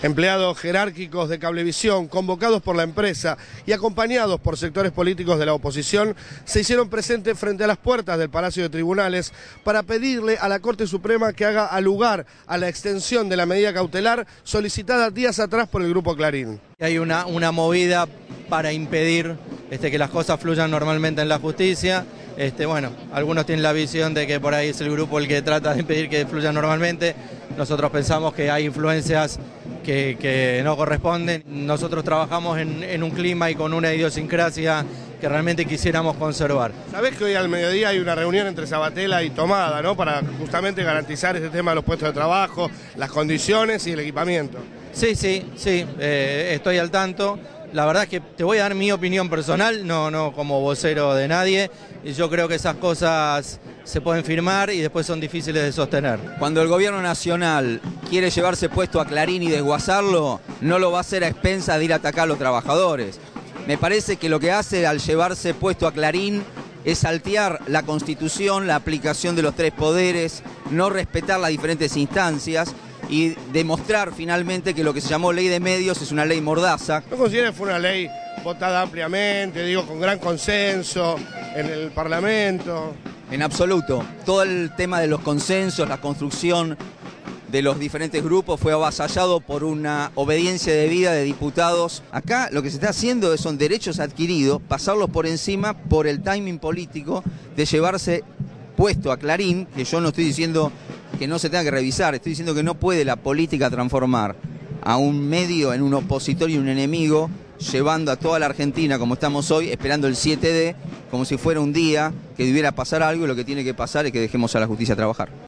Empleados jerárquicos de Cablevisión, convocados por la empresa y acompañados por sectores políticos de la oposición, se hicieron presentes frente a las puertas del Palacio de Tribunales para pedirle a la Corte Suprema que haga lugar a la extensión de la medida cautelar solicitada días atrás por el Grupo Clarín. Hay una movida para impedir que las cosas fluyan normalmente en la justicia. Bueno, algunos tienen la visión de que por ahí es el grupo el que trata de impedir que fluya normalmente. Nosotros pensamos que hay influencias que no corresponden. Nosotros trabajamos en un clima y con una idiosincrasia que realmente quisiéramos conservar. Sabés que hoy al mediodía hay una reunión entre Sabatella y Tomada, ¿no? Para justamente garantizar este tema de los puestos de trabajo, las condiciones y el equipamiento. Sí, estoy al tanto. La verdad es que te voy a dar mi opinión personal, no como vocero de nadie. Y yo creo que esas cosas se pueden firmar y después son difíciles de sostener. Cuando el gobierno nacional quiere llevarse puesto a Clarín y desguazarlo, no lo va a hacer a expensas de ir a atacar a los trabajadores. Me parece que lo que hace al llevarse puesto a Clarín es saltear la Constitución, la aplicación de los tres poderes, no respetar las diferentes instancias y demostrar finalmente que lo que se llamó ley de medios es una ley mordaza. ¿No considera que fue una ley votada ampliamente, con gran consenso en el Parlamento? En absoluto. Todo el tema de los consensos, la construcción de los diferentes grupos fue avasallado por una obediencia debida de diputados. Acá lo que se está haciendo son derechos adquiridos, pasarlos por encima por el timing político de llevarse puesto a Clarín, que yo no estoy diciendo que no se tenga que revisar, estoy diciendo que no puede la política transformar a un medio en un opositor y un enemigo, llevando a toda la Argentina como estamos hoy, esperando el 7D, como si fuera un día que debiera pasar algo y lo que tiene que pasar es que dejemos a la justicia trabajar.